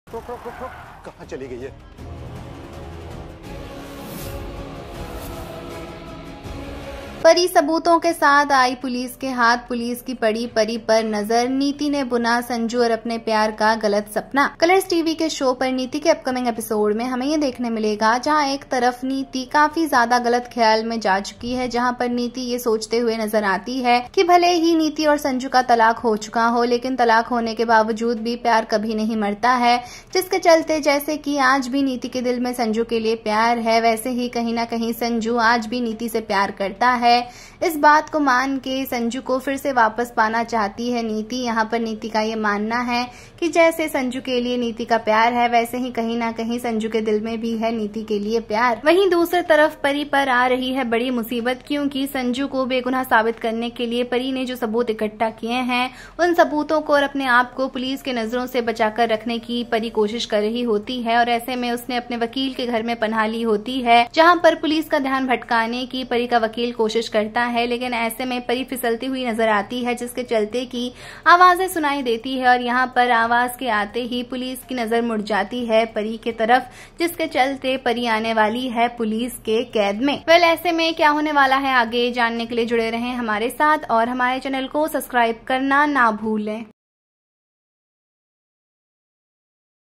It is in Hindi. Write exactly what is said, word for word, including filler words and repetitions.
रुक रुक रुक रुक, कहाँ चली गई है? परी सबूतों के साथ आई पुलिस के हाथ, पुलिस की पड़ी परी पर नजर। नीति ने बुना संजू और अपने प्यार का गलत सपना। कलर्स टीवी के शो पर नीति के अपकमिंग एपिसोड में हमें ये देखने मिलेगा जहां एक तरफ नीति काफी ज्यादा गलत ख्याल में जा चुकी है, जहां पर नीति ये सोचते हुए नजर आती है कि भले ही नीति और संजू का तलाक हो चुका हो, लेकिन तलाक होने के बावजूद भी प्यार कभी नहीं मरता है, जिसके चलते जैसे कि आज भी नीति के दिल में संजू के लिए प्यार है, वैसे ही कहीं ना कहीं संजू आज भी नीति से प्यार करता है। इस बात को मान के संजू को फिर से वापस पाना चाहती है नीति। यहाँ पर नीति का ये मानना है कि जैसे संजू के लिए नीति का प्यार है, वैसे ही कहीं ना कहीं संजू के दिल में भी है नीति के लिए प्यार। वहीं दूसरी तरफ परी पर आ रही है बड़ी मुसीबत, क्योंकि संजू को बेगुनाह साबित करने के लिए परी ने जो सबूत इकट्ठा किए हैं, उन सबूतों को और अपने आप को पुलिस के नजरों से बचाकर रखने की परी कोशिश कर रही होती है। और ऐसे में उसने अपने वकील के घर में पनाह ली होती है, जहाँ पर पुलिस का ध्यान भटकाने की परी का वकील कोशिश करता है, लेकिन ऐसे में परी फिसलती हुई नजर आती है, जिसके चलते की आवाजें सुनाई देती है। और यहाँ पर आवाज के आते ही पुलिस की नजर मुड़ जाती है परी के तरफ, जिसके चलते परी आने वाली है पुलिस के कैद में। वेल ऐसे में क्या होने वाला है आगे जानने के लिए जुड़े रहें हमारे साथ और हमारे चैनल को सब्सक्राइब करना ना भूलें।